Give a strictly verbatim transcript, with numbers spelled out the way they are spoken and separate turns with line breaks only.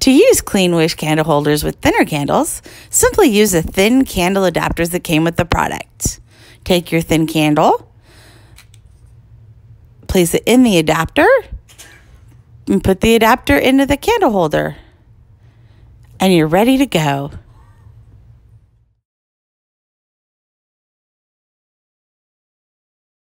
To use Clean Wish candle holders with thinner candles, simply use the thin candle adapters that came with the product. Take your thin candle, place it in the adapter, and put the adapter into the candle holder. And you're ready to go.